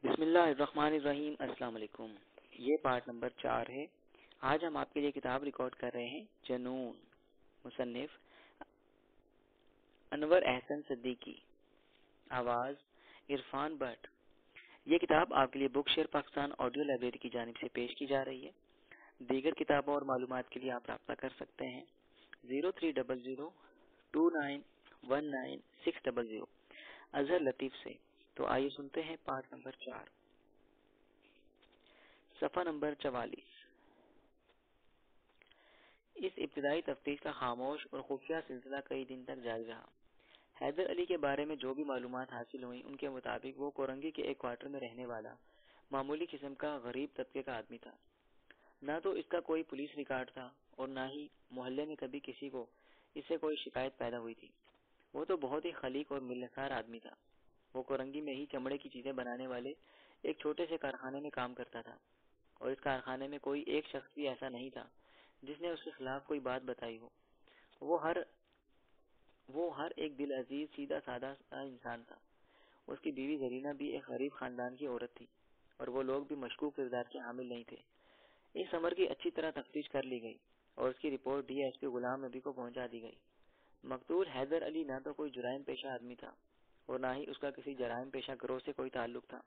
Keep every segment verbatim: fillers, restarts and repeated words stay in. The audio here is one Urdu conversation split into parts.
بسم اللہ الرحمن الرحیم۔ السلام علیکم۔ یہ پارٹ نمبر چار ہے۔ آج ہم آپ کے لیے کتاب ریکارڈ کر رہے ہیں، جنون، مصنف انور احسن صدیقی، آواز عرفان بٹ۔ یہ کتاب آپ کے لیے book share Pakistan audio library کی جانب سے پیش کی جا رہی ہے۔ دیگر کتابوں اور معلومات کے لیے آپ رابطہ کر سکتے ہیں zero three double zero two nine one nine six double zero Azhar Latif سے۔ تو آئیے سنتے ہیں پارٹ نمبر چار، صفحہ نمبر چوالیس۔ اس ابتدائی تفتیش کا خاموش اور خفیہ سلسلہ کئی دن تک جاری رہا۔ حیدر علی کے بارے میں جو بھی معلومات حاصل ہوئیں ان کے مطابق وہ کورنگی کے ایک کوارٹر میں رہنے والا معمولی قسم کا غریب طبقے کا آدمی تھا۔ نہ تو اس کا کوئی پولیس ریکارڈ تھا اور نہ ہی محلے میں کبھی کسی کو اس سے کوئی شکایت پیدا ہوئی تھی۔ وہ تو بہت ہی خلیق اور ملنسار آدمی تھا۔ وہ کورنگی میں ہی چمڑے کی چیزیں بنانے والے ایک چھوٹے سے کارخانے میں کام کرتا تھا، اور اس کارخانے میں کوئی ایک شخص بھی ایسا نہیں تھا جس نے اس کے خلاف کوئی بات بتائی ہو۔ وہ ہر وہ ہر ایک دل عزیز سیدھا سادہ سا انسان تھا۔ اس کی بیوی زرینہ بھی ایک غریب خاندان کی عورت تھی، اور وہ لوگ بھی مشکوک کردار کے حامل نہیں تھے۔ اس امر کی اچھی طرح تفتیش کر لی گئی اور اس کی report D S P Ghulam نبی کو پہنچا دی گئی۔ مقتول حیدر علی نہ تو کوئی جرائم پیشہ آدمی تھا اور نہ ہی اس کا کسی جرائم پیشہ گروہ سے کوئی تعلق تھا۔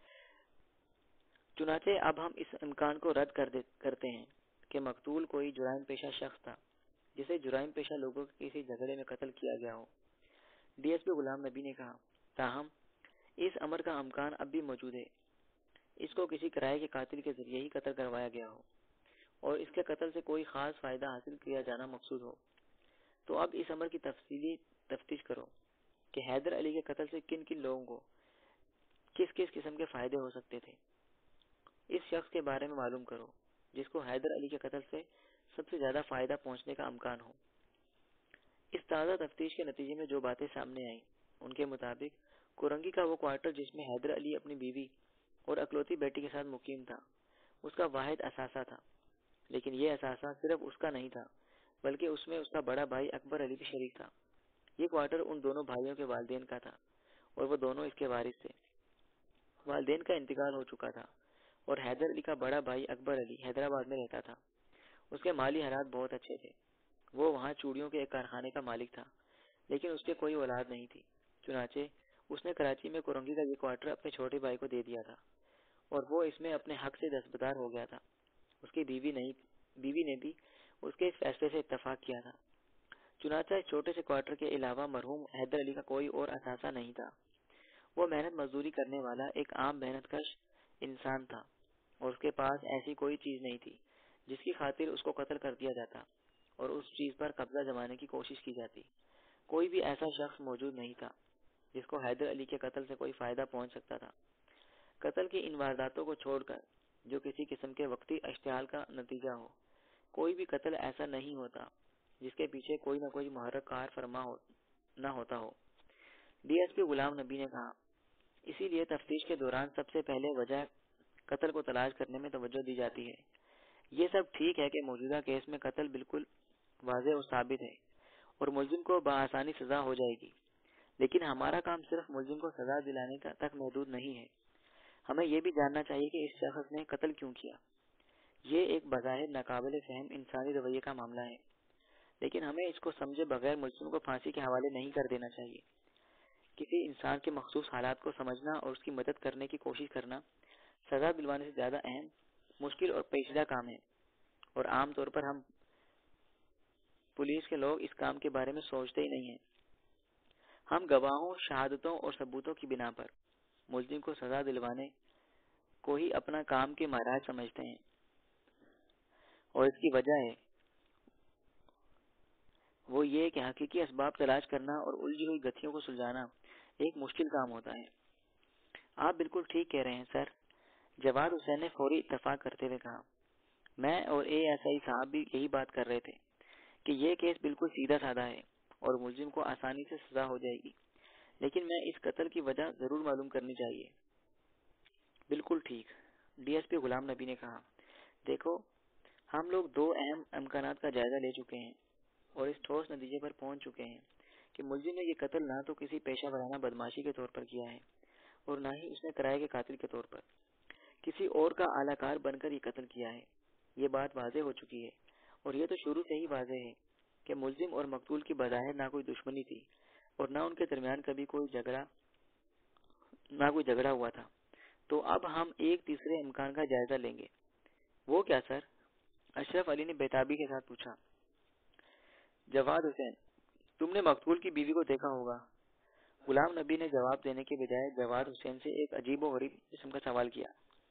چنانچہ اب ہم اس امکان کو رد کر کرتے ہیں کہ مقتول کوئی جرائم پیشہ شخص تھا جسے جرائم پیشہ لوگوں کے کسی جھگڑے میں قتل کیا گیا ہو۔ ڈی ایس پی غلام نبی نے کہا، تاہم اس امر کا امکان اب بھی موجود ہے۔ اس کو کسی کرائے کے قاتل کے ذریعے ہی قتل کروایا گیا ہو اور اس کے قتل سے کوئی خاص فائدہ حاصل کیا جانا مقصود ہو۔ تو اب اس امر کی تفصیلی تفتیش کرو کہ حیدر علی کے قتل سے کن کن لوگوں کو کس کس قسم کے فائدے ہو سکتے تھے۔ اس شخص کے بارے میں معلوم کرو جس کو حیدر علی کے قتل سے سب سے زیادہ فائدہ پہنچنے کا امکان ہو۔ اس تازہ تفتیش کے نتیجے میں جو باتیں سامنے آئیں ان کے مطابق کورنگی کا وہ کوارٹر جس میں حیدر علی اپنی بیوی اور اکلوتی بیٹی کے ساتھ مقیم تھا اس کا واحد اثاثہ تھا۔ لیکن یہ اثاثہ صرف اس کا نہیں تھا بلکہ اس میں اس کا بڑا بھائی اکبر علی بھی شریک تھا۔ یہ کوارٹر ان دونوں بھائیوں کے والدین کا تھا اور وہ دونوں اس کے وارث تھے۔ والدین کا انتقال ہو چکا تھا اور حیدر علی کا بڑا بھائی اکبر علی حیدرآباد میں رہتا تھا۔ اس کے مالی حالات بہت اچھے تھے۔ وہ وہاں چوڑیوں کے ایک کارخانے کا مالک تھا، لیکن اس کے کوئی اولاد نہیں تھی۔ چنانچہ اس نے کراچی میں کورنگی کا یہ کوارٹر اپنے چھوٹے بھائی کو دے دیا تھا اور وہ اس میں اپنے حق سے دستبردار ہو گیا تھا۔ اس کی بیوی نہیں بیوی نے بھی اس کے اس فیصلے سے اتفاق کیا تھا۔ چنانچہ اس چھوٹے سے کوارٹر کے علاوہ مرحوم حیدر علی کا کوئی اور اثاثہ نہیں تھا۔ وہ محنت مزدوری کرنے والا ایک عام محنت کش انسان تھا اور اس کے پاس ایسی کوئی چیز نہیں تھی جس کی خاطر اس کو قتل کر دیا جاتا اور اس چیز پر قبضہ جمانے کی کوشش کی جاتی۔ کوئی بھی ایسا شخص موجود نہیں تھا جس کو حیدر علی کے قتل سے کوئی فائدہ پہنچ سکتا تھا۔ قتل کی ان وارداتوں کو چھوڑ کر جو کسی قسم کے وقتی اشتعال کا نتیجہ ہو، کوئی بھی قتل ایسا نہیں ہوتا جس کے پیچھے کوئی نہ کوئی محرک کار فرما ہو نہ ہوتا ہو۔ ڈی ایس پی غلام نبی نے کہا، اسی لیے تفتیش کے دوران سب سے پہلے وجہ قتل کو تلاش کرنے میں توجہ دی جاتی ہے۔ یہ سب ٹھیک ہے کہ موجودہ کیس میں قتل بالکل واضح اور ثابت ہے اور ملزم کو بآسانی سزا ہو جائے گی، لیکن ہمارا کام صرف ملزم کو سزا دلانے تک محدود نہیں ہے۔ ہمیں یہ بھی جاننا چاہیے کہ اس شخص نے قتل کیوں کیا۔ یہ ایک بظاہر ناقابل فہم انسانی رویے کا معاملہ ہے، لیکن ہمیں اس کو سمجھے بغیر ملزم کو پھانسی کے حوالے نہیں کر دینا چاہیے۔ کسی انسان کے مخصوص حالات کو سمجھنا اور اس کی مدد کرنے کی کوشش کرنا سزا دلوانے سے زیادہ اہم، مشکل اور پیچیدہ کام ہے، اور عام طور پر ہم پولیس کے لوگ اس کام کے بارے میں سوچتے ہی نہیں ہیں۔ ہم گواہوں، شہادتوں اور ثبوتوں کی بنا پر ملزم کو سزا دلوانے کو ہی اپنا کام کے مہراج سمجھتے ہیں، اور اس کی وجہ ہے وہ یہ کہ حقیقی اسباب تلاش کرنا اور الجھی ہوئی گتھیوں کو سلجھانا ایک مشکل کام ہوتا ہے۔ آپ بالکل ٹھیک کہہ رہے ہیں سر، جواد حسین نے فوری اتفاق کرتے ہوئے کہا۔ میں اور اے ایس آئی صاحب بھی یہی بات کر رہے تھے کہ یہ کیس بالکل سیدھا سادہ ہے اور ملزم کو آسانی سے سزا ہو جائے گی، لیکن میں اس قتل کی وجہ ضرور معلوم کرنی چاہیے۔ بالکل ٹھیک، ڈی ایس پی غلام نبی نے کہا، دیکھو ہم لوگ دو اہم امکانات کا جائزہ لے چکے ہیں اور اس ٹھوس نتیجے پر پہنچ چکے ہیں کہ ملزم نے یہ قتل نہ تو کسی پیشہ ورانہ بدماشی کے طور پر کیا ہے اور نہ ہی اس نے کرائے کے قاتل کے طور پر کسی اور کا اعلی کار بن کر یہ قتل کیا ہے۔ یہ بات واضح ہو چکی ہے، اور یہ تو شروع سے ہی واضح ہے کہ ملزم اور مقتول کی بظاہر نہ کوئی دشمنی تھی اور نہ ان کے درمیان کبھی کوئی جھگڑا نہ کوئی جھگڑا ہوا تھا۔ تو اب ہم ایک تیسرے امکان کا جائزہ لیں گے۔ وہ کیا سر؟ اشرف علی نے بےتابی کے ساتھ پوچھا۔ جواد حسین، تم نے مقتول کی بیوی کو دیکھا ہوگا۔ غلام نبی نے جواب دینے کے بجائے جواد حسین سے ایک عجیب و غریب قسم کا سوال کیا۔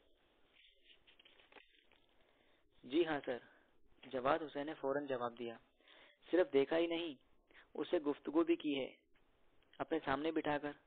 جی ہاں سر، جواد حسین نے فوراً جواب دیا۔ صرف دیکھا ہی نہیں، اس سے گفتگو بھی کی ہے، اپنے سامنے بٹھا کر۔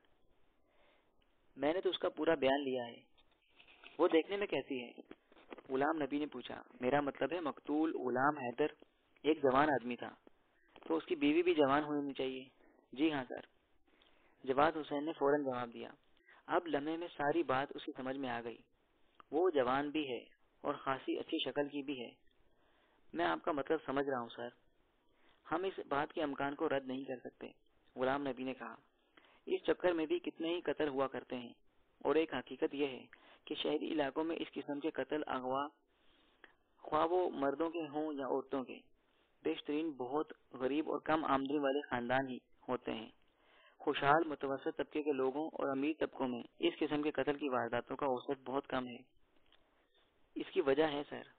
میں نے تو اس کا پورا بیان لیا ہے۔ وہ دیکھنے میں کیسی ہے؟ غلام نبی نے پوچھا۔ میرا مطلب ہے مقتول غلام حیدر ایک جوان آدمی تھا، تو اس کی بیوی بھی جوان ہونی چاہیے۔ جی ہاں سر، جواد حسین نے فوراً جواب دیا۔ اب لمحے میں ساری بات اس کی سمجھ میں آ گئی۔ وہ جوان بھی ہے اور خاصی اچھی شکل کی بھی ہے۔ میں آپ کا مطلب سمجھ رہا ہوں سر۔ ہم اس بات کے امکان کو رد نہیں کر سکتے، غلام نبی نے کہا۔ اس چکر میں بھی کتنے ہی قتل ہوا کرتے ہیں، اور ایک حقیقت یہ ہے کہ شہری علاقوں میں اس قسم کے قتل اغوا، خواہ وہ مردوں کے ہوں یا عورتوں کے، بیشترین بہت غریب اور کم آمدنی والے خاندان ہی ہوتے ہیں۔ خوشحال متوسط طبقے کے لوگوں اور امیر طبقوں میں اس قسم کے قتل کی وارداتوں کا اوسط بہت کم ہے۔ اس کی وجہ ہے سر،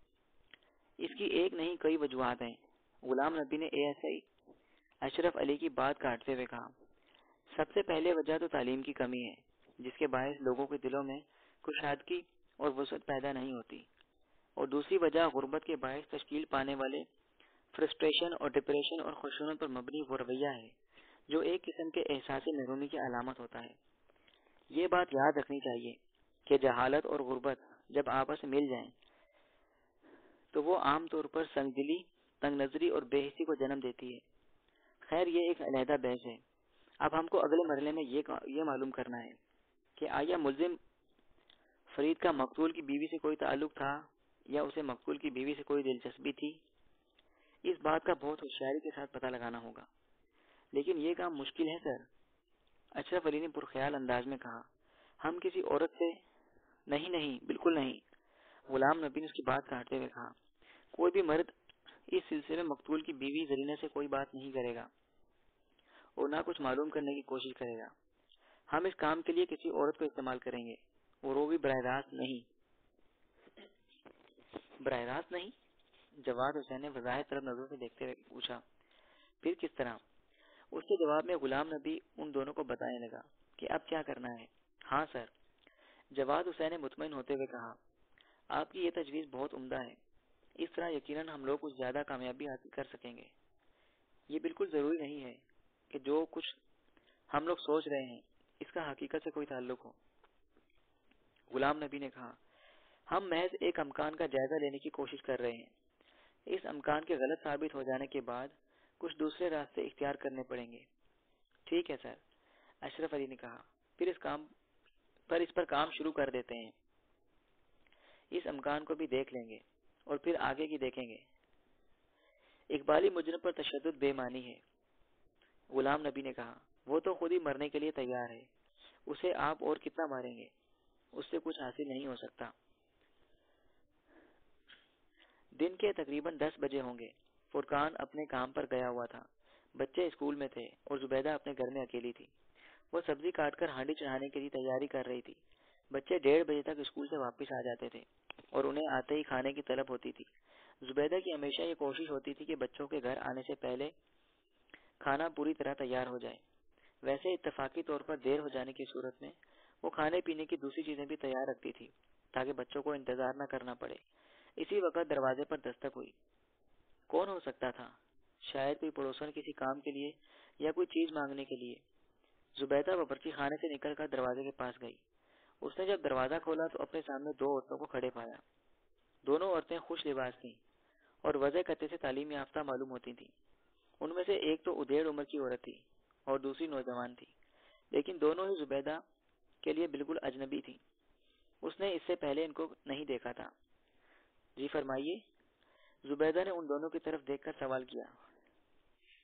اس کی ایک نہیں کئی وجوہات ہیں۔ غلام نبی نے A S I Ashraf Ali کی بات کاٹتے ہوئے کہا۔ سب سے پہلے وجہ تو تعلیم کی کمی ہے، جس کے باعث لوگوں کے دلوں میں کشادگی اور وسعت پیدا نہیں ہوتی، اور دوسری وجہ غربت کے باعث تشکیل پانے والے فرسٹریشن اور ڈپریشن اور خشونت پر مبنی وہ رویہ ہے جو ایک قسم کے احساس محرومی کی علامت ہوتا ہے۔ یہ بات یاد رکھنی چاہیے کہ جہالت اور غربت جب آپس میں مل جائیں تو وہ عام طور پر سنگدلی، تنگ نظری اور بے حسی کو جنم دیتی ہے۔ خیر، یہ ایک علیحدہ بحث ہے۔ اب ہم کو اگلے مرحلے میں یہ یہ معلوم کرنا ہے کہ آیا ملزم فرید کا مقتول کی بیوی سے کوئی تعلق تھا یا اسے مقتول کی بیوی سے کوئی دلچسپی تھی؟ اس بات کا بہت ہوشیاری کے ساتھ پتہ لگانا ہوگا، لیکن یہ کام مشکل ہے سر، اشرف علی نے پرخیال انداز میں کہا۔ ہم کسی عورت سے نہیں نہیں بالکل نہیں، غلام نبی نے اس کی بات کاٹتے ہوئے کہا۔ کوئی بھی مرد اس سلسلے میں مقتول کی بیوی زرینے سے کوئی بات نہیں کرے گا اور نہ کچھ معلوم کرنے کی کوشش کرے گا۔ ہم اس کام کے لیے کسی عورت کو استعمال کریں گے، اور وہ بھی براہ راست نہیں۔ براہ راست نہیں؟ جواد حسین نے وضاحت طلب نظروں سے دیکھتے ہوئے پوچھا۔ پھر کس طرح؟ اس کے جواب میں غلام نبی ان دونوں کو بتانے لگا کہ اب کیا کرنا ہے۔ ہاں سر، جواد حسین نے مطمئن ہوتے ہوئے کہا۔ آپ کی یہ تجویز بہت عمدہ ہے۔ اس طرح یقیناً ہم لوگ کچھ زیادہ کامیابی حاصل کر سکیں گے۔ یہ بالکل ضروری نہیں ہے کہ جو کچھ ہم لوگ سوچ رہے ہیں اس کا حقیقت سے کوئی تعلق ہو، غلام نبی نے کہا۔ ہم محض ایک امکان کا جائزہ لینے کی کوشش کر رہے ہیں۔ اس امکان کے غلط ثابت ہو جانے کے بعد کچھ دوسرے راستے اختیار کرنے پڑیں گے۔ ٹھیک ہے سر، اشرف علی نے کہا۔ پھر اس کام پر اس پر کام شروع کر دیتے ہیں۔ اس امکان کو بھی دیکھ لیں گے اور پھر آگے کی دیکھیں گے۔ اقبالی مجرم پر تشدد بے معنی ہے، غلام نبی نے کہا۔ وہ تو خود ہی مرنے کے لیے تیار ہے، اسے آپ اور کتنا ماریں گے؟ اس سے کچھ حاصل نہیں ہو سکتا۔ دن کے تقریباً دس بجے ہوں گے۔ فرقان اپنے کام پر گیا ہوا تھا، بچے اسکول میں تھے اور زبیدہ اپنے گھر میں اکیلی تھی۔ وہ سبزی کاٹ کر ہانڈی چڑھانے کی تیاری کر رہی تھی۔ بچے ڈیڑھ بجے تک اسکول سے واپس آ جاتے تھے اور انہیں آتے ہی کھانے کی طلب ہوتی تھی۔ زبیدہ کی ہمیشہ یہ کوشش ہوتی تھی کہ بچوں کے گھر آنے سے پہلے کھانا پوری طرح تیار ہو جائے۔ ویسے اتفاقی طور پر دیر ہو جانے کی صورت میں وہ کھانے پینے کی دوسری چیزیں بھی تیار رکھتی تھی تاکہ بچوں کو انتظار نہ کرنا پڑے۔ اسی وقت دروازے پر دستک ہوئی۔ کون ہو سکتا تھا؟ شاید کوئی پڑوسن کسی کام کے لیے یا کوئی چیز مانگنے کے لیے۔ زبیدہ باورچی خانے سے نکل کر دروازے کے پاس گئی۔ اس نے جب دروازہ کھولا تو اپنے سامنے دو عورتوں کو کھڑے پایا۔ دونوں عورتیں خوش لباس تھیں اور وضع قطع سے تعلیم یافتہ معلوم ہوتی تھیں۔ ان میں سے ایک تو ادھیڑ عمر کی عورت تھی اور دوسری نوجوان تھی، لیکن دونوں ہی زبیدہ کے لیے بالکل اجنبی تھی۔ اس نے اس سے پہلے ان کو نہیں دیکھا تھا۔ جی فرمائیے، زبیدہ نے ان دونوں کی طرف دیکھ کر سوال کیا۔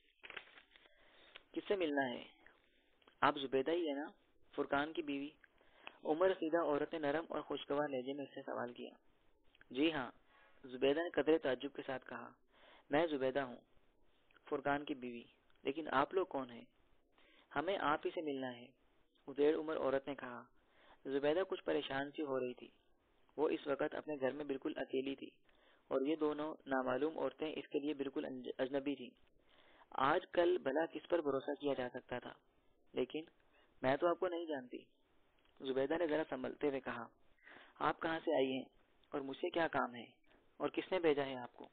کس سے ملنا ہے؟ آپ زبیدہ ہی ہے نا، فرقان کی بیوی؟ عمر رسیدہ عورت نے نرم اور خوشگوار لہجے میں اس سے سوال کیا۔ جی ہاں، زبیدہ نے قدرے تعجب کے ساتھ کہا۔ میں زبیدہ ہوں، فرقان کی بیوی، لیکن آپ لوگ کون ہیں؟ ہمیں آپ ہی سے ملنا ہے، ادھیڑ عمر عورت نے کہا۔ زبیدہ کچھ پریشان سی ہو رہی تھی۔ وہ اس وقت اپنے گھر میں بالکل اکیلی تھی اور یہ دونوں نامعلوم عورتیں اس کے لیے بالکل اجنبی تھیں۔ آج کل بھلا کس پر بھروسہ کیا جا سکتا تھا؟ لیکن میں تو آپ کو نہیں جانتی، زبیدہ نے ذرا سنبھلتے ہوئے کہا۔ آپ کہاں سے آئی ہیں اور مجھ سے کیا کام ہے اور کس نے بھیجا ہے آپ کو؟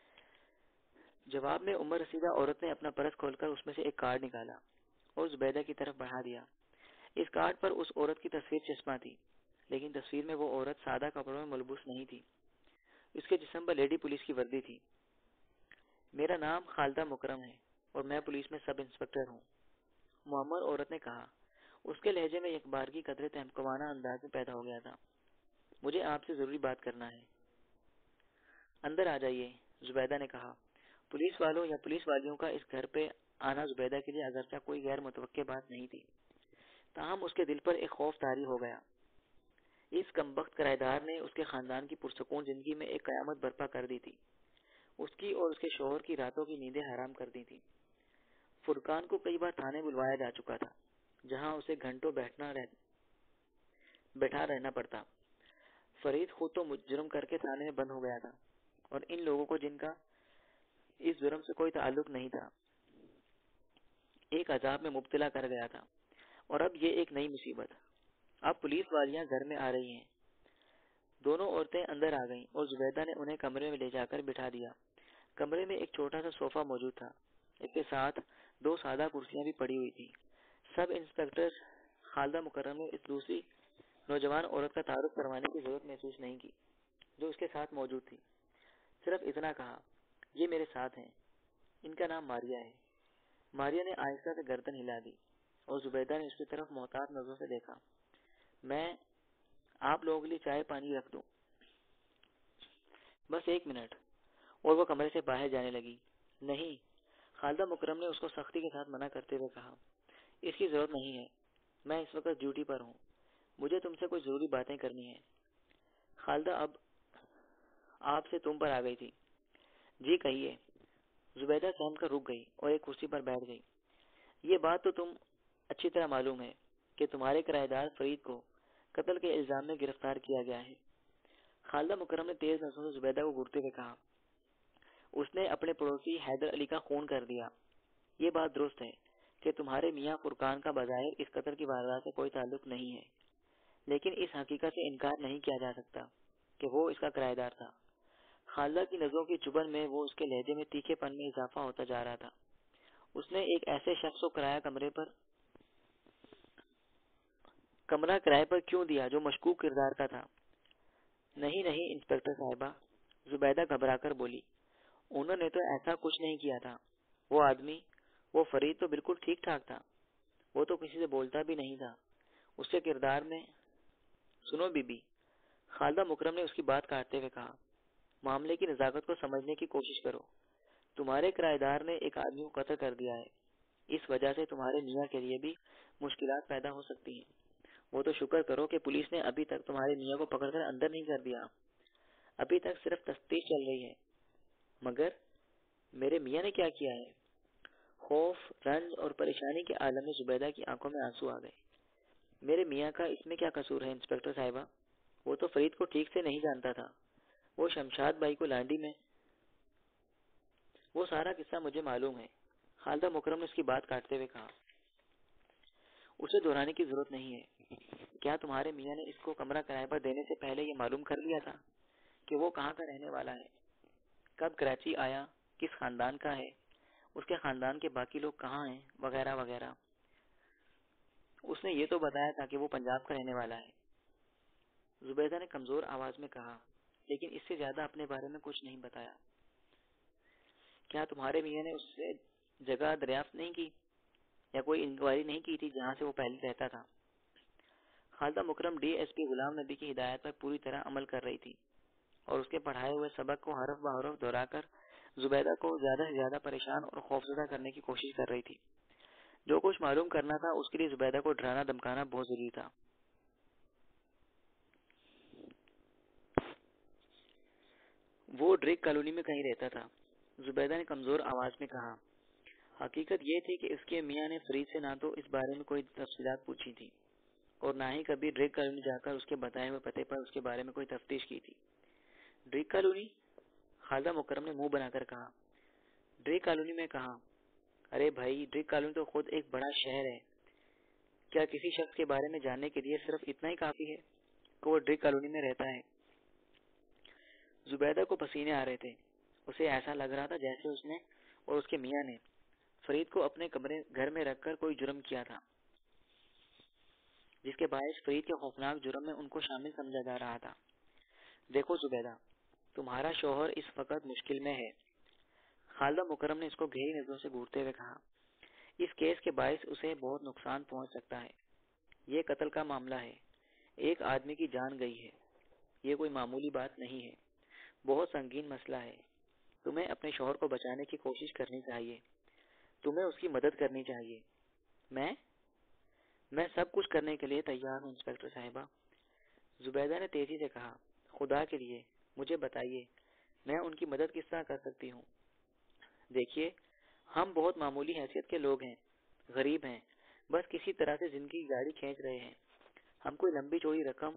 جواب میں عمر رسیدہ عورت نے اپنا پرس کھول کر اس میں سے ایک کارڈ نکالا اور زبیدہ کی طرف بڑھا دیا۔ اس کارڈ پر اس عورت کی تصویر چشمہ تھی، لیکن تصویر میں وہ عورت سادہ کپڑوں میں ملبوس نہیں تھی۔ اس کے جسم پر لیڈی پولیس کی وردی تھی۔ میرا نام خالدہ مکرم ہے اور میں پولیس میں سب انسپکٹر ہوں، معمر عورت نے کہا۔ اس کے لہجے میں ایک بارگی قدرے تہمکوانہ انداز میں پیدا ہو گیا تھا۔ مجھے آپ سے ضروری بات کرنا ہے۔ اندر آ جائیے، زبیدہ نے کہا۔ پولیس والوں یا پولیس والیوں کا اس گھر پہ آنا زبیدہ کے لیے اگرچہ کوئی غیر متوقع بات نہیں تھی، تاہم اس کے دل پر ایک خوف طاری ہو گیا۔ اس کمبخت کرایہ دار نے اس کے خاندان کی پرسکون زندگی میں ایک قیامت برپا کر دی تھی۔ اس کی اور اس کے شوہر کی راتوں کی نیندیں حرام کر دی تھی۔ فرقان کو کئی بار تھانے بلوایا جا چکا تھا، جہاں اسے گھنٹوں بیٹھنا رہ... بیٹھا رہنا پڑتا۔ فرید خود تو جرم کر کے تھانے میں بند ہو گیا تھا اور ان لوگوں کو جن کا اس جرم سے کوئی تعلق نہیں تھا ایک عذاب میں مبتلا کر گیا تھا، اور اب یہ ایک نئی مصیبت۔ اب پولیس والیاں گھر میں آ رہی ہیں۔ دونوں عورتیں اندر آ گئیں اور زبیدہ نے انہیں کمرے میں لے جا کر بٹھا دیا۔ کمرے میں ایک چھوٹا سا صوفہ موجود تھا، اس کے ساتھ دو سادہ کرسیاں بھی پڑی ہوئی تھیں۔ سب انسپکٹر خالدہ مکرم نے اس دوسری نوجوان عورت کا تعارف کروانے کی ضرورت محسوس نہیں کی جو اس کے ساتھ موجود تھی۔ صرف اتنا کہا، یہ میرے ساتھ ہیں، ان کا نام ماریا ہے۔ ماریا نے آہستہ سے گردن ہلا دی اور زبیدہ نے اس کی طرف محتاط نظروں سے دیکھا۔ میں آپ لوگوں کے لیے چائے پانی رکھ دوں؟ بس ایک منٹ، اور وہ کمرے سے باہر جانے لگی۔ نہیں، خالدہ مکرم نے اس کو سختی کے ساتھ منع کرتے ہوئے کہا، اس کی ضرورت نہیں ہے، میں اس وقت ڈیوٹی پر ہوں، مجھے تم سے کوئی ضروری باتیں کرنی ہیں۔ خالدہ اب آپ سے تم پر آ گئی تھی۔ جی کہیے۔ زبیدہ سہم کر رک گئی اور ایک کرسی پر بیٹھ گئی۔ یہ بات تو تم اچھی طرح معلوم ہے کہ تمہارے کرایہ دار فرید کو قتل کے الزام میں گرفتار کیا گیا ہے۔ خالدہ مکرم نے تیز نظروں سے زبیدہ کو گھورتے ہوئے کہا، اس نے اپنے پڑوسی حیدر علی کا خون کر دیا۔ یہ بات درست ہے کہ تمہارے میاں فرقان کا بظاہر اس قتل کی واردات سے کوئی تعلق نہیں ہے، لیکن اس حقیقت سے انکار نہیں کیا جا سکتا کہ وہ اس کا کرایہ دار تھا۔ خالدہ کی نظروں کی چبھن میں وہ اس کے لہجے میں تیکھے پن میں اضافہ ہوتا جا رہا تھا۔ اس نے ایک ایسے شخص کو کرایہ کمرے پر کمرہ کرائے پر کیوں دیا جو مشکوک کردار کا تھا؟ نہیں نہیں انسپکٹر صاحبہ، زبیدہ گھبرا کر بولی، انہوں نے تو ایسا کچھ نہیں کیا تھا۔ وہ آدمی، وہ فرید تو بالکل ٹھیک ٹھاک تھا، وہ تو کسی سے بولتا بھی نہیں تھا، اس کے کردار میں۔ سنو بی بی، خالدہ مکرم نے اس کی بات کاٹتے ہوئے کہا، معاملے کی نزاکت کو سمجھنے کی کوشش کرو۔ تمہارے کرایہ دار نے ایک آدمی کو قتل کر دیا ہے، اس وجہ سے تمہارے میاں کے لیے بھی مشکلات پیدا ہو سکتی ہیں۔ وہ تو شکر کرو کہ پولیس نے ابھی تک تمہارے میاں کو پکڑ کر اندر نہیں کر دیا، ابھی تک صرف تفتیش چل رہی ہے۔ مگر میرے میاں نے کیا کیا ہے؟ خوف، رنج اور پریشانی کے عالم میں زبیدہ کی آنکھوں میں آنسو آ گئے۔ میرے میاں کا اس میں کیا قصور ہے انسپکٹر صاحبہ؟ وہ تو فرید کو ٹھیک سے نہیں جانتا تھا، وہ شمشاد بھائی کو لانڈی میں۔ وہ سارا قصہ مجھے معلوم ہے، خالدہ مکرم نے اس کی بات کاٹتے ہوئے کہا۔ اسے دہرانے کی ضرورت نہیں ہے۔ کیا تمہارے میاں نے اس کو کمرہ کرائے پر دینے سے پہلے یہ معلوم کر لیا تھا کہ وہ کہاں کا رہنے والا ہے، کب کراچی آیا، کس خاندان کا ہے، اس کے خاندان کے باقی لوگ کہاں ہیں، وغیرہ وغیرہ؟ اس نے یہ تو بتایا تھا کہ وہ پنجاب کا رہنے والا ہے، زبیدہ نے کمزور آواز میں کہا، لیکن اس سے زیادہ اپنے بارے میں کچھ نہیں بتایا۔ کیا تمہارے میاں نے اس سے جگہ دریافت نہیں کی یا کوئی انکوائری نہیں کی تھی جہاں سے وہ پہلے رہتا تھا؟ خالدہ مکرم ڈی ایس پی غلام نبی کی ہدایت پر پوری طرح عمل کر رہی تھی اور اس کے پڑھائے ہوئے سبق کو حرف بحرف دہرا کر زبیدہ کو زیادہ سے زیادہ پریشان اور خوفزدہ کرنے کی کوشش کر رہی تھی۔ جو کچھ معلوم کرنا تھا اس کے لیے زبیدہ کو ڈرانا دمکانا بہت ضروری تھا۔ وہ ڈریک کالونی میں کہیں رہتا تھا، زبیدہ نے کمزور آواز میں کہا۔ حقیقت یہ تھی کہ اس کے میاں نے فرید سے نہ تو اس بارے میں کوئی تفصیلات پوچھی تھی اور نہ ہی کبھی ڈریک کالونی جا کر اس کے بتائے ہوئے پتے پر اس کے بارے میں کوئی تفتیش کی تھی۔ ڈریک کالونی؟ خالدہ مکرم نے منہ بنا کر کہا۔ ڈریک کالونی میں کہا؟ ارے بھائی، ڈریک کالونی تو خود ایک بڑا شہر ہے۔ کیا کسی شخص کے بارے میں جاننے کے لیے صرف اتنا ہی کافی ہے کہ وہ ڈریک کالونی میں رہتا ہے؟ زبیدہ کو پسینے آ رہے تھے۔ اسے ایسا لگ رہا تھا جیسے اس نے اور اس کے میاں نے فرید کو اپنے کمرے گھر میں رکھ کر کوئی جرم کیا تھا، جس کے باعث فرید کے خوفناک جرم میں ان کو شامل سمجھا جا رہا تھا۔ دیکھو زبیدہ، تمہارا شوہر اس وقت مشکل میں ہے۔ خالدہ مکرم نے اس کو گہری نظروں سے گھورتے ہوئے کہا۔ اس کیس کے باعث اسے بہت نقصان پہنچ سکتا ہے۔ یہ قتل کا معاملہ ہے، ایک آدمی کی جان گئی ہے۔ یہ کوئی معمولی بات نہیں ہے، بہت سنگین مسئلہ ہے۔ تمہیں اپنے شوہر کو بچانے کی کوشش کرنی چاہیے، تمہیں اس کی مدد کرنی چاہیے۔ میں میں سب کچھ کرنے کے لیے تیار ہوں انسپکٹر صاحبہ، زبیدہ نے تیزی سے کہا۔ خدا کے لیے مجھے بتائیے، میں ان کی مدد کس طرح کر سکتی ہوں؟ دیکھیے، ہم بہت معمولی حیثیت کے لوگ ہیں، غریب ہیں، بس کسی طرح سے زندگی کی گاڑی کھینچ رہے ہیں۔ ہم کوئی لمبی چوڑی رقم…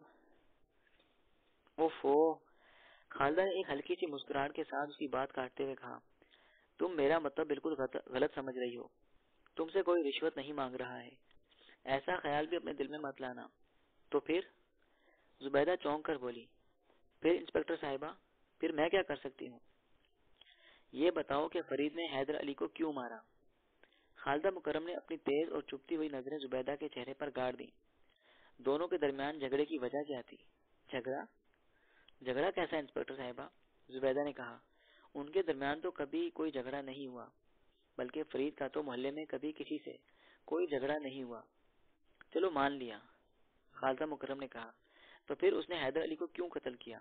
اوفو! خالدہ نے ایک ہلکی سی مسکراہٹ کے ساتھ اس کی بات کاٹتے ہوئے کہا۔ تم میرا مطلب بالکل غلط سمجھ رہی ہو۔ تم سے کوئی رشوت نہیں مانگ رہا ہے، ایسا خیال بھی اپنے دل میں مت لانا۔ تو پھر؟ زبیدہ چونک کر بولی۔ پھر انسپکٹر صاحبہ، پھر میں کیا کر سکتی ہوں؟ یہ بتاؤ کہ فرید نے حیدر علی کو کیوں مارا؟ خالدہ مکرم نے اپنی تیز اور چپتی ہوئی نظریں زبیدہ کے چہرے پر گاڑ دیں۔ دونوں کے درمیان جھگڑے کی وجہ کیا تھی؟ جھگڑا؟ جھگڑا کیسا انسپکٹر صاحبہ؟ زبیدہ نے کہا۔ ان کے درمیان تو کبھی کوئی جھگڑا نہیں ہوا، بلکہ فرید کا تو محلے میں کبھی کسی سے کوئی جھگڑا نہیں ہوا۔ چلو مان لیا، خالدہ مکرم نے کہا۔ تو پھر اس نے حیدر علی کو کیوں قتل کیا؟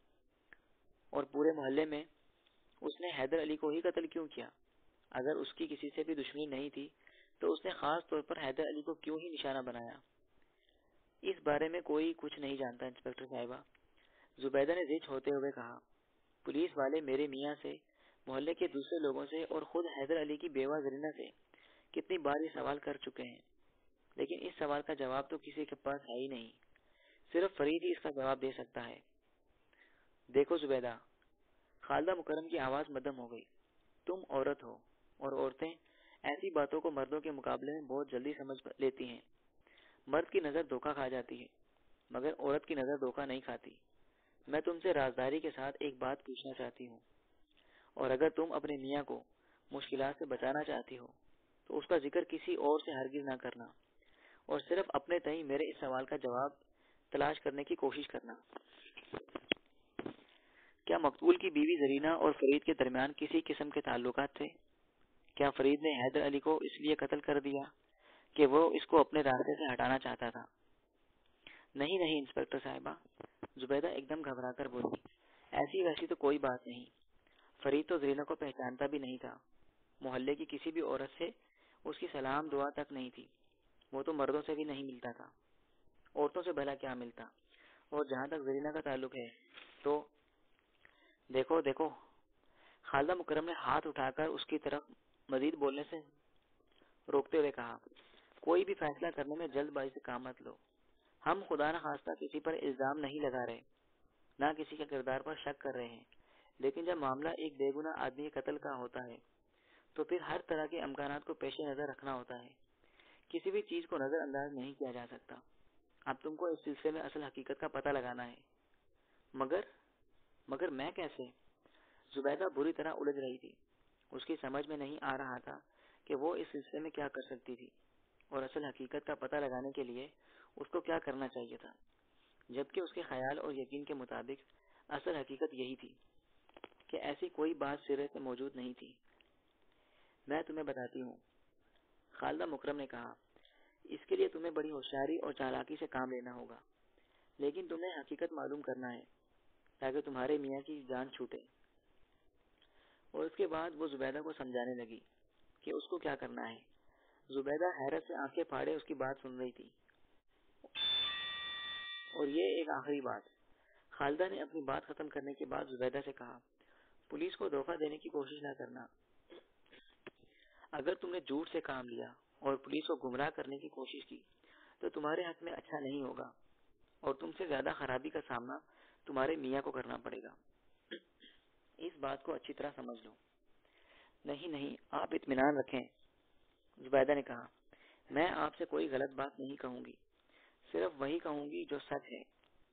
اور پورے محلے میں اس نے حیدر علی کو ہی قتل کیوں کیا؟ اگر اس کی کسی سے بھی دشمنی نہیں تھی تو اس نے خاص طور پر حیدر علی کو کیوں ہی نشانہ بنایا؟ اس بارے میں کوئی کچھ نہیں جانتا انسپکٹر صاحبہ، زبیدہ نے ضد ہوتے ہوئے کہا۔ پولیس والے میرے میاں سے، محلے کے دوسرے لوگوں سے اور خود حیدر علی کی بیوہ زرینہ سے کتنی بار یہ سوال کر چکے ہیں، لیکن اس سوال کا جواب تو کسی کے پاس ہے ہی نہیں، صرف فرید ہی اس کا جواب دے سکتا ہے۔ دیکھو زبیدہ، خالدہ مکرم کی آواز مدھم ہو گئی، تم عورت ہو اور عورتیں ایسی باتوں کو مردوں کے مقابلے میں بہت جلدی سمجھ لیتی ہیں۔ مرد کی نظر دھوکہ کھا جاتی ہے، مگر عورت کی نظر دھوکہ نہیں کھاتی۔ میں تم سے رازداری کے ساتھ ایک بات پوچھنا چاہتی ہوں، اور اگر تم اپنے میاں کو مشکلات سے بچانا چاہتی ہو تو اس کا ذکر کسی اور سے ہرگز نہ کرنا، اور صرف اپنے تئیں میرے اس سوال کا جواب تلاش کرنے کی کوشش کرنا۔ کیا مقتول کی بیوی زرینہ اور فرید کے درمیان کسی قسم کے تعلقات تھے؟ کیا فرید نے حیدر علی کو اس لیے قتل کر دیا کہ وہ اس کو اپنے راستے سے ہٹانا چاہتا تھا؟ نہیں نہیں انسپکٹر صاحبہ، زبیدہ ایک دم گھبرا کر بولی، ایسی ویسی تو کوئی بات نہیں۔ فرید تو زرینہ کو پہچانتا بھی نہیں تھا، محلے کی کسی بھی عورت سے اس کی سلام دعا تک نہیں تھی، وہ تو مردوں سے بھی نہیں ملتا تھا، عورتوں سے بھلا کیا ملتا؟ اور جہاں تک زرینہ کا تعلق ہے تو… دیکھو دیکھو، خالدہ مکرم نے ہاتھ اٹھا کر اس کی طرف مزید بولنے سے روکتے ہوئے کہا۔ کوئی بھی فیصلہ کرنے میں جلد بازی سے کام مت لو۔ ہم خدا نہ خواستہ کسی پر الزام نہیں لگا رہے، نہ کسی کے کردار پر شک کر رہے ہیں، لیکن جب معاملہ ایک بے گناہ آدمی کے قتل کا ہوتا ہے تو پھر ہر طرح کے امکانات کو پیش نظر رکھنا ہوتا ہے، کسی بھی چیز کو نظر انداز نہیں کیا جا سکتا۔ اب تم کو اس سلسلے میں اصل حقیقت کا پتہ لگانا ہے۔ مگر مگر میں کیسے؟ زبیدہ بری طرح الجھ رہی تھی، اس کی سمجھ میں نہیں آ رہا تھا کہ وہ اس سلسلے میں کیا کر سکتی تھی، اور اصل حقیقت کا پتہ لگانے کے لیے اس کو کیا کرنا چاہیے تھا، جبکہ اس کے خیال اور یقین کے مطابق اصل حقیقت یہی تھی کہ ایسی کوئی بات سرے سے موجود نہیں تھی۔ میں تمہیں بتاتی ہوں، خالدہ مکرم نے کہا۔ اس کے لیے تمہیں بڑی ہوشیاری اور چالاکی سے کام لینا ہوگا، لیکن تمہیں حقیقت معلوم کرنا ہے تاکہ تمہارے میاں کی جان چھوٹے۔ اور اس کے بعد وہ زبیدہ کو سمجھانے لگی کہ اس کو کیا کرنا ہے۔ زبیدہ حیرت سے آنکھیں پھاڑے اس کی بات سن رہی تھی۔ اور یہ ایک آخری بات، خالدہ نے اپنی بات ختم کرنے کے بعد زبیدہ سے کہا، پولیس کو دھوکہ دینے کی کوشش نہ کرنا۔ اگر تم نے جھوٹ سے کام لیا اور پولیس کو گمراہ کرنے کی کوشش کی تو تمہارے حق میں اچھا نہیں ہوگا اور تم سے زیادہ خرابی کا سامنا تمہارے میاں کو کرنا پڑے گا۔ اس بات کو اچھی طرح سمجھ لو۔ نہیں نہیں، آپ اطمینان رکھیں، زبیدہ نے کہا، میں آپ سے کوئی غلط بات نہیں کہوں گی، صرف وہی کہوں گی جو سچ ہے۔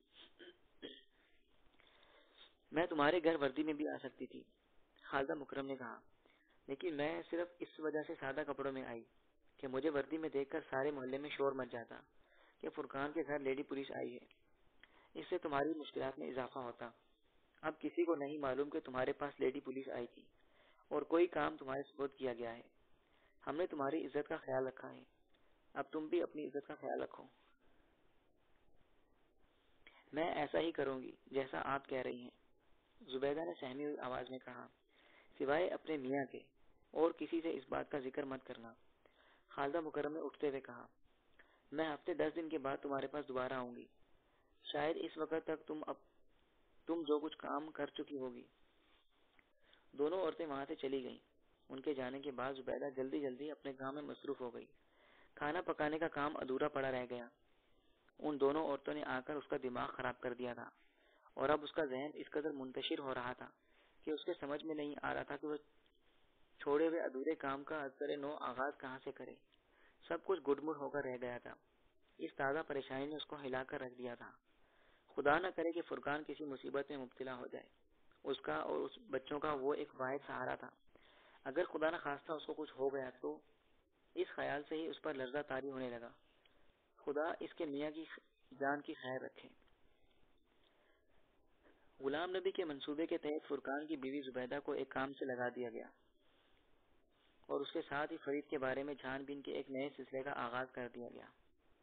میں تمہارے گھر وردی میں بھی آ سکتی تھی، خالدہ مکرم نے کہا، لیکن میں صرف اس وجہ سے سادہ کپڑوں میں آئی کہ مجھے وردی میں دیکھ کر سارے محلے میں شور مچ جاتا کہ فرقان کے گھر لیڈی پولیس آئی ہے۔ اس سے تمہاری مشکلات میں اضافہ ہوتا۔ اب کسی کو نہیں معلوم کہ تمہارے پاس لیڈی پولیس آئی تھی اور کوئی کام تمہارے سپرد کیا گیا ہے۔ ہم نے تمہاری عزت کا خیال رکھا ہے، اب تم بھی اپنی عزت کا خیال رکھو۔ میں ایسا ہی کروں گی جیسا آپ کہہ رہی ہیں، زبیدہ نے سہمی ہوئی آواز میں کہا، سوائے اپنے میاں کے اور کسی سے اس بات کا ذکر مت کرنا۔ خالدہ مکرم نے اٹھتے ہوئے کہا، میں ہفتے دس دن کے بعد تمہارے پاس دوبارہ آؤں گی، شاید اس وقت تک تم اب تم جو کچھ کام کر چکی ہوگی۔ دونوں عورتیں وہاں سے چلی گئیں۔ ان کے جانے کے بعد زبیدہ جلدی جلدی اپنے کام میں مصروف ہو گئی۔ کھانا پکانے کا کام ادھورا پڑا رہ گیا۔ ان دونوں عورتوں نے آ کر اس کا دماغ خراب کر دیا تھا اور اب اس کا ذہن اس قدر منتشر ہو رہا تھا کہ اس کے سمجھ میں نہیں آ رہا تھا کہ وہ چھوڑے ہوئے ادھورے کام کا از سر نو آغاز کہاں سے کرے۔ سب کچھ گڈمڈ ہو کر رہ گیا تھا۔ اس تازہ پریشانی نے اس کو ہلا کر رکھ دیا تھا۔ خدا نہ کرے کہ فرقان کسی مصیبت میں مبتلا ہو جائے۔ اس کا اور اس بچوں کا وہ ایک واحد سہارا تھا۔ اگر خدا نہ خواستہ اس کو کچھ ہو گیا تو اس خیال سے ہی اس پر لرزہ طاری ہونے لگا۔ خدا اس کے میاں کی جان کی خیر رکھے۔ غلام نبی کے منصوبے کے تحت فرقان کی بیوی زبیدہ کو ایک کام سے لگا دیا گیا اور اس کے ساتھ ہی فرید کے بارے میں چھان بین کے ایک نئے سلسلے کا آغاز کر دیا گیا۔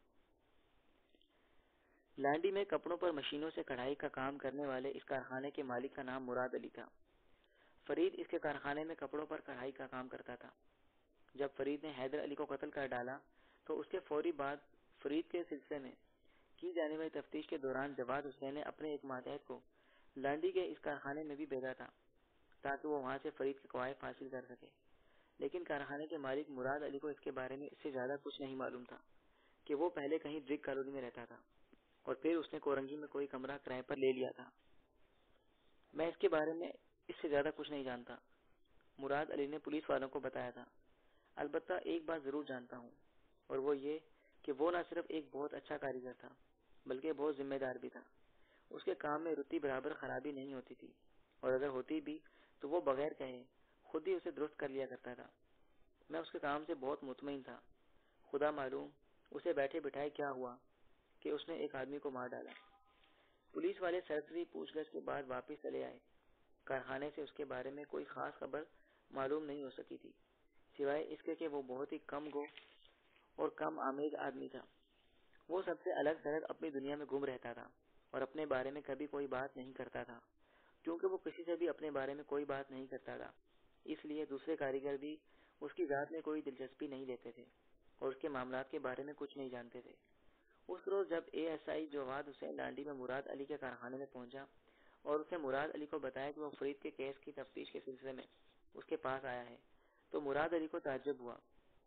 لانڈی میں کپڑوں پر مشینوں سے کڑھائی کا کام کرنے والے اس کارخانے کے مالک کا نام مراد علی تھا۔ فرید اس کے کارخانے میں کپڑوں پر کڑھائی کا کام کرتا تھا۔ جب فرید نے حیدر علی کو قتل کر ڈالا تو اس کے فوری بعد فرید کے سلسلے میں کی جانے والی تفتیش کے دوران جواد حسین نے اپنے ایک ماتحت کو لانڈی کے اس کارخانے میں بھی بھیجا تھا تاکہ وہ وہاں سے فرید کے قوائف حاصل کر سکے، لیکن کارخانے کے مالک مراد علی کو اس کے بارے میں اس سے زیادہ کچھ نہیں معلوم تھا کہ وہ پہلے کہیں ڈرگ کالونی میں رہتا تھا اور پھر اس نے کورنگی میں کوئی کمرہ کرائے پر لے لیا تھا۔ میں اس کے بارے میں اس سے زیادہ کچھ نہیں جانتا، مراد علی نے پولیس والوں کو بتایا تھا۔ البتہ ایک بات ضرور جانتا ہوں اور وہ یہ کہ وہ نہ صرف ایک بہت اچھا کاریگر تھا بلکہ بہت ذمہ دار بھی تھا۔ اس کے کام میں رتی برابر خرابی نہیں ہوتی تھی اور اگر ہوتی بھی تو وہ بغیر کہے خود ہی اسے درست کر لیا کرتا تھا۔ میں اس کے کام سے بہت مطمئن تھا۔ خدا معلوم اسے بیٹھے بٹھائے کیا ہوا کہ اس نے ایک آدمی کو مار ڈالا۔ پولیس والے سرسری پوچھ گچھ کے بعد واپس چلے آئے۔ کارخانے سے اس کے بارے میں کوئی خاص خبر معلوم نہیں ہو سکی تھی سوائے اس کے کہ وہ بہت ہی کم گو اور کم آمیز آدمی تھا۔ وہ سب سے الگ تھلگ اپنی دنیا میں گم رہتا تھا اور اپنے بارے میں کبھی کوئی بات نہیں کرتا تھا۔ کیونکہ وہ کسی سے بھی اپنے بارے میں کوئی بات نہیں کرتا تھا، اس لیے دوسرے کاریگر بھی اس کی ذات میں کوئی دلچسپی نہیں لیتے تھے اور اس کے معاملات کے بارے میں کچھ نہیں جانتے تھے۔ اس روز جب اے ایس آئی جواد حسین لانڈی میں مراد علی کے کارخانے میں پہنچا اور اس نے مراد علی کو بتایا کہ وہ فرید کے کیس کی تفتیش کے سلسلے میں اس کے پاس آیا ہے تو مراد علی کو تعجب ہوا۔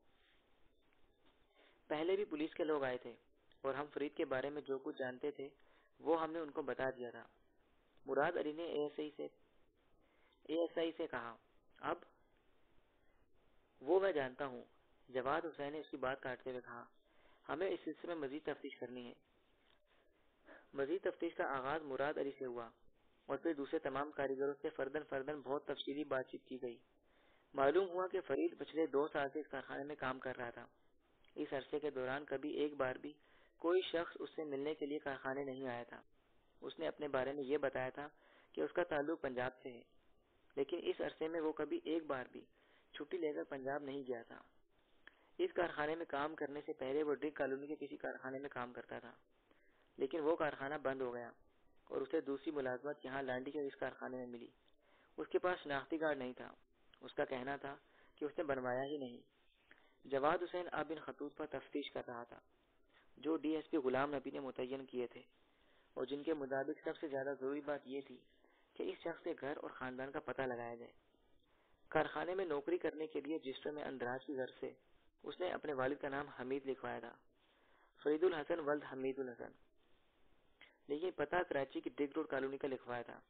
پہلے بھی پولیس کے لوگ آئے تھے اور ہم فرید کے بارے میں جو کچھ جانتے تھے وہ ہم نے ان کو بتا دیا تھا۔ مراد علی نے اے ایس آئی سے اے ایس آئی سے کہا، اب وہ میں جانتا ہوں۔ جواد حسین نے اس کی بات کاٹتے ہوئے کہا، ہمیں اس سلسلے میں مزید تفتیش کرنی ہے۔ مزید تفتیش کا آغاز مراد علی سے ہوا اور پھر دوسرے تمام کاریگروں سے فردن فردن بہت تفصیلی بات چیت کی گئی۔ معلوم ہوا کہ فرید پچھلے دو سال سے اس کارخانے میں کام کر رہا تھا۔ اس عرصے کے دوران کبھی ایک بار بھی کوئی شخص اس سے ملنے کے لیے کارخانے نہیں آیا تھا۔ اس نے اپنے بارے میں یہ بتایا تھا کہ اس کا تعلق پنجاب سے ہے، لیکن اس عرصے میں وہ کبھی ایک بار بھی چھٹی لے کر پنجاب نہیں گیا تھا۔ اس کارخانے میں کام کرنے سے پہلے وہ ڈرگ کالونی کے کسی کارخانے میں کام کرتا تھا، لیکن وہ کارخانہ بند ہو گیا اور اسے دوسری ملازمت یہاں لانڈی کے اس کارخانے میں ملی۔ اس کے پاس شناختی کارڈ نہیں تھا۔ اس کا کہنا تھا کہ اس نے بنوایا ہی نہیں۔ جواد حسین اب ان خطوط پر تفتیش کر رہا تھا جو ڈی ایس پی غلام نبی نے متعین کیے تھے اور جن کے مطابق سب سے زیادہ ضروری بات یہ تھی کہ کہ اس شخص کے گھر اور خاندان کا پتہ لگایا جائے۔ کارخانے میں نوکری کرنے کے لیے رجسٹر میں اندراج کی غرض سے اس نے اپنے والد کا نام حمید لکھوایا تھا، فرید الحسن ولد حمید الحسن، لیکن پتہ کراچی کی ڈگ روڈ کالونی کا لکھوایا تھا۔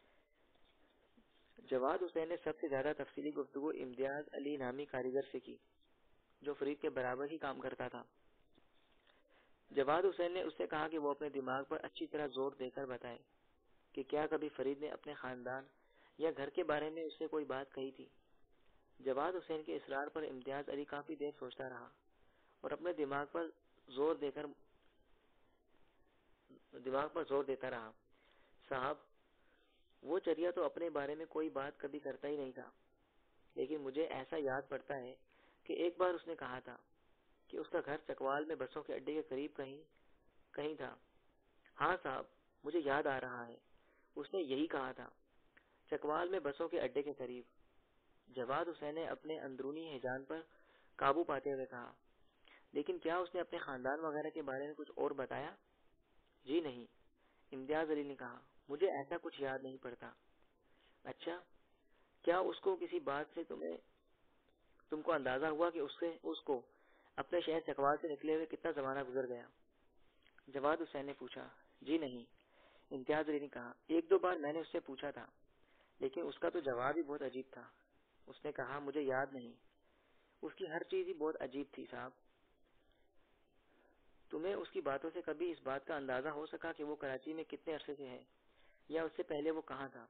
جواد حسین نے سب سے زیادہ تفصیلی گفتگو امتیاز علی نامی کاریگر سے کی جو فرید کے برابر ہی کام کرتا تھا۔ جواد حسین نے اس سے کہا کہ وہ اپنے دماغ پر اچھی طرح زور دے کر بتائے کہ کیا کبھی فرید نے اپنے خاندان یا گھر کے بارے میں اس سے کوئی بات کہی تھی۔ جواد حسین کے اصرار پر امتیاز علی کافی دیر سوچتا رہا اور اپنے دماغ پر زور دے کر دماغ پر زور دیتا رہا۔ صاحب، وہ چریا تو اپنے بارے میں کوئی بات کبھی کرتا ہی نہیں تھا، لیکن مجھے ایسا یاد پڑتا ہے کہ ایک بار اس نے کہا تھا کہ اس کا گھر چکوال میں بسوں کے اڈے کے قریب کہیں کہیں تھا۔ ہاں صاحب، مجھے یاد آ رہا ہے، اس نے یہی کہا تھا، چکوال میں بسوں کے اڈے کے قریب۔ جواد حسین نے اپنے اندرونی ہیجان پر قابو پاتے ہوئے کہا، لیکن کیا اس نے اپنے خاندان وغیرہ کے بارے میں کچھ اور بتایا؟ جی نہیں، امتیاز علی نے کہا، مجھے ایسا کچھ یاد نہیں پڑتا۔ اچھا، کیا اس کو کسی بات سے تمہیں تم کو اندازہ ہوا کہ اس سے اس کو اپنے شہر چکوال سے نکلے ہوئے کتنا زمانہ گزر گیا؟ جواد حسین نے پوچھا۔ جی نہیں، امتیاز علی نے کہا، ایک دو بار میں نے اس سے پوچھا تھا، لیکن اس کا تو جواب ہی بہت عجیب تھا۔ اس نے کہا، مجھے یاد نہیں، اس کی ہر چیز ہی بہت عجیب تھی صاحب۔ تمہیں اس کی باتوں سے کبھی اس بات کا اندازہ ہو سکا کہ وہ کراچی میں کتنے عرصے سے ہے، یا اس سے پہلے وہ کہاں تھا؟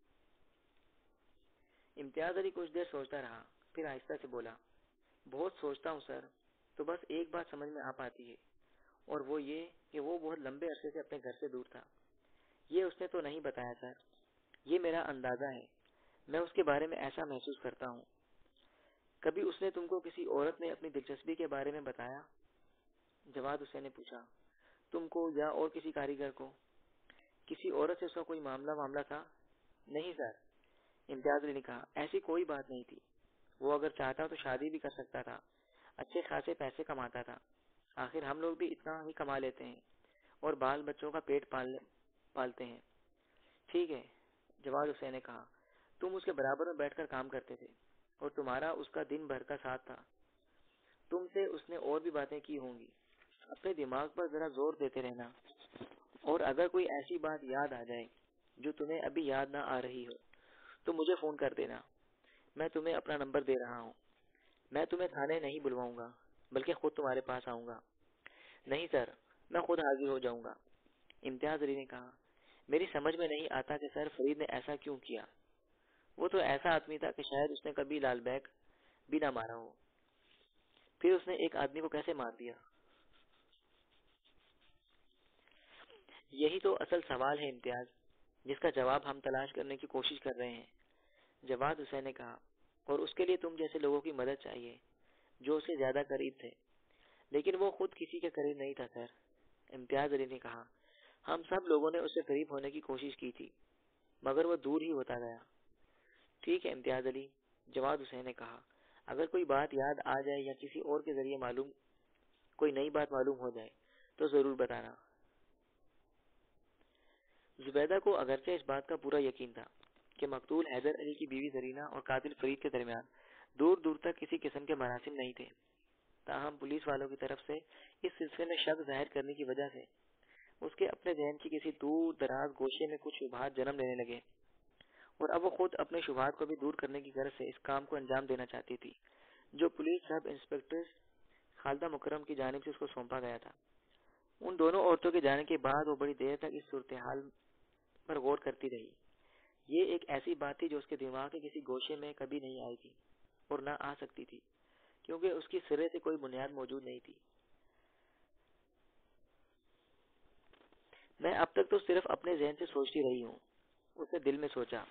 امتیاز علی کچھ دیر سوچتا رہا، پھر آہستہ سے بولا، بہت سوچتا ہوں سر، تو بس ایک بات سمجھ میں آ پاتی ہے، اور وہ یہ کہ وہ بہت لمبے عرصے سے اپنے گھر سے دور تھا۔ یہ اس نے تو نہیں بتایا سر، یہ میرا اندازہ ہے، میں اس کے بارے میں ایسا محسوس کرتا ہوں۔ کبھی اس نے تم کو کسی عورت میں اپنی دلچسپی کے بارے میں بتایا؟ جواد حسین نے پوچھا، تم کو یا اور کسی کاریگر کو؟ کسی عورت سے اس کا کوئی معاملہ معاملہ تھا؟ نہیں سر، امتیاز علی نے کہا، ایسی کوئی بات نہیں تھی، وہ اگر چاہتا تو شادی بھی کر سکتا تھا، اچھے خاصے پیسے کماتا تھا، آخر ہم لوگ بھی اتنا ہی کما لیتے ہیں اور بال بچوں کا پیٹ پال پالتے ہیں۔ ٹھیک ہے، جواد حسین نے کہا، تم اس کے برابر میں بیٹھ کر کام کرتے تھے اور تمہارا اس کا دن بھر کا ساتھ تھا، تم سے اس نے اور بھی باتیں کی ہوں گی۔ اپنے دماغ پر ذرا زور دیتے رہنا، اور اگر کوئی ایسی بات یاد آ جائے جو تمہیں ابھی یاد نہ آ رہی ہو تو مجھے فون کر دینا، میں تمہیں اپنا نمبر دے رہا ہوں۔ میں تمہیں تھانے نہیں بلواؤں گا، بلکہ خود تمہارے پاس آؤں گا۔ نہیں سر، میں خود حاضر ہو جاؤں گا، امتیاز علی نے کہا۔ میری سمجھ میں نہیں آتا کہ سر فرید نے ایسا کیوں کیا، وہ تو ایسا آدمی تھا کہ شاید اس نے کبھی لال بیگ بھی نہ مارا ہو، پھر اس نے ایک آدمی کو کیسے مار دیا؟ یہی تو اصل سوال ہے امتیاز، جس کا جواب ہم تلاش کرنے کی کوشش کر رہے ہیں، جواد حسین نے کہا، اور اس کے لیے تم جیسے لوگوں کی مدد چاہیے جو اس سے زیادہ قریب تھے۔ لیکن وہ خود کسی کے قریب نہیں تھا سر، امتیاز علی نے کہا، ہم سب لوگوں نے اس سے قریب ہونے کی کوشش کی تھی، مگر وہ دور ہی ہوتا گیا۔ ٹھیک ہے امتیاز علی، جواد حسین نے کہا، اگر کوئی بات یاد آ جائے یا کسی اور کے ذریعے معلوم کوئی نئی بات معلوم ہو جائے تو ضرور بتانا۔ زبیدہ کو اگرچہ اس بات کا پورا یقین تھا کہ مقتول حیدر علی کی بیوی زرینہ اور قاتل فرید کے درمیان دور دور تک کسی قسم کے مراسم نہیں تھے، تاہم پولیس والوں کی طرف سے اس سلسلے میں شک ظاہر کرنے کی وجہ سے اس کے اپنے ذہن کی کسی دور دراز گوشے میں کچھ شبہات جنم لینے لگے، اور اب وہ خود اپنے شبہات کو بھی دور کرنے کی غرض سے اس کام کو انجام دینا چاہتی تھی جو پولیس سب انسپکٹر خالدہ مکرم کی جانب سے اس کو سونپا گیا تھا۔ ان دونوں عورتوں کے جانے کے بعد وہ بڑی دیر تک اس صورتحال پر غور کرتی رہی۔ یہ ایک ایسی بات تھی جو اس کے دماغ کے کسی گوشے میں کبھی نہیں آئی تھی اور نہ آ سکتی تھی، کیونکہ اس کی سرے سے کوئی بنیاد موجود نہیں تھی۔ میں اب تک تو صرف اپنے ذہن سے سوچتی رہی ہوں، اس نے دل میں سوچا،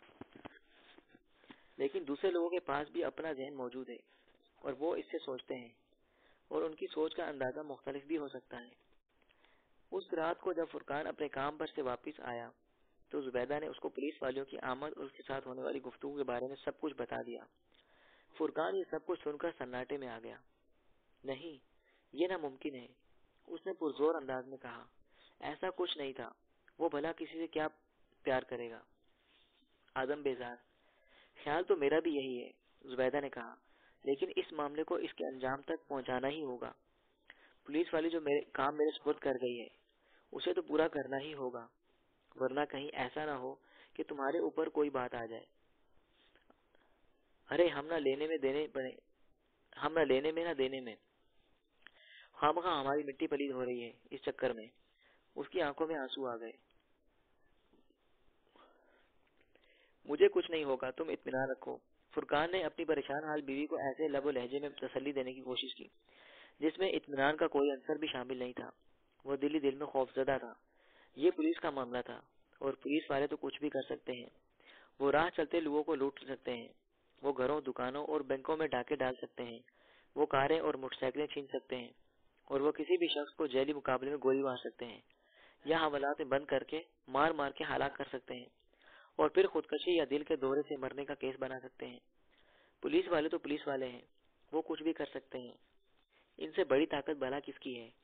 لیکن دوسرے لوگوں کے پاس بھی اپنا ذہن موجود ہے اور وہ اس سے سوچتے ہیں، اور ان کی سوچ کا اندازہ مختلف بھی ہو سکتا ہے۔ اس رات کو جب فرقان اپنے کام پر سے واپس آیا تو زبیدہ نے اس کو پولیس والوں کی آمد اور اس کے ساتھ ہونے والی گفتگو کے بارے میں سب کچھ بتا دیا۔ فرقان یہ سب کچھ سن کر سناٹے میں آ گیا۔ نہیں، یہ ناممکن ہے، اس نے پرزور انداز میں کہا، ایسا کچھ نہیں تھا، وہ بھلا کسی سے کیا پیار کرے گا؟ آدم بیزار: خیال تو میرا بھی یہی ہے، زبیدہ نے کہا، لیکن اس معاملے کو اس کے انجام تک پہنچانا ہی ہوگا۔ پولیس والی جو میرے کام میرے سپرد کر گئی ہے اسے تو پورا کرنا ہی ہوگا، ورنہ کہیں ایسا نہ ہو کہ تمہارے اوپر کوئی بات آ جائے۔ ارے ہم نہ لینے میں دینے بنے ہم نہ لینے میں نہ دینے میں، خواہ ہماری مٹی پلید ہو رہی ہے اس چکر میں۔ اس کی آنکھوں میں آنسو آ گئے۔ مجھے کچھ نہیں ہوگا، تم اطمینان رکھو۔ فرقان نے اپنی پریشان حال بیوی کو ایسے لب و لہجے میں تسلی دینے کی کوشش کی جس میں اطمینان کا کوئی عنصر بھی شامل نہیں تھا۔ وہ دل ہی دل میں خوفزدہ تھا۔ یہ پولیس کا معاملہ تھا اور پولیس والے تو کچھ بھی کر سکتے ہیں۔ وہ راہ چلتے لوگوں کو لوٹ سکتے ہیں، وہ گھروں، دکانوں اور بینکوں میں ڈاکے ڈال سکتے ہیں، وہ کاریں اور موٹر سائیکلیں چھین سکتے ہیں، اور وہ کسی بھی شخص کو جیلی مقابلے میں گولی مار سکتے ہیں یا حوالات میں بند کر کے مار مار کے ہلاک کر سکتے ہیں، اور پھر خودکشی یا دل کے دورے سے مرنے کا کیس بنا سکتے ہیں۔ پولیس والے تو پولیس والے ہیں، وہ کچھ بھی کر سکتے ہیں۔ ان سے بڑی طاقت بھلا کس کی ہے؟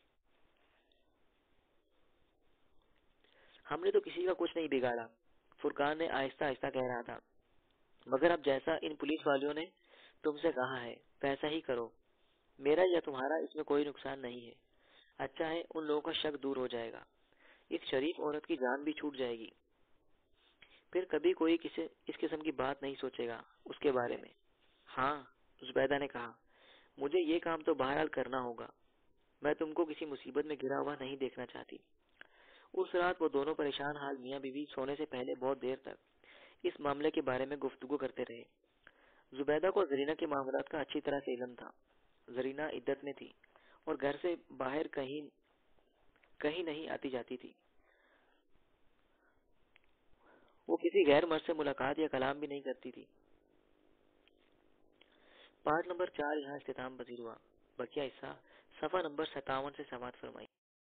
ہم نے تو کسی کا کچھ نہیں بگاڑا، فرقان نے آہستہ آہستہ کہہ رہا تھا، مگر اب جیسا ان پولیس والیوں نے تم سے کہا ہے ویسا ہی کرو۔ میرا یا تمہارا اس میں کوئی نقصان نہیں ہے۔ اچھا ہے، ان لوگوں کا شک دور ہو جائے گا، اس شریف عورت کی جان بھی چھوٹ جائے گی، پھر کبھی کوئی کسی اس قسم کی بات نہیں سوچے گا اس کے بارے میں۔ ہاں، زبیدہ نے کہا، مجھے یہ کام تو بہرحال کرنا ہوگا، میں تم کو کسی مصیبت میں گرا ہوا نہیں دیکھنا چاہتی۔ اس رات وہ دونوں پریشان حال میاں بیوی سونے سے پہلے بہت دیر تک اس معاملے کے بارے میں گفتگو کرتے رہے۔ زبیدہ کو زرینہ کے معاملات کا اچھی طرح سے علم تھا۔ زرینہ عدت میں تھی اور گھر سے باہر کہیں کہیں نہیں آتی جاتی تھی۔ وہ کسی غیر مرد سے ملاقات یا کلام بھی نہیں کرتی تھی۔ پارٹ نمبر چار یہاں اختتام پذیر ہوا۔ بقیہ حصہ صفحہ نمبر ستاون سے سماعت فرمائیں۔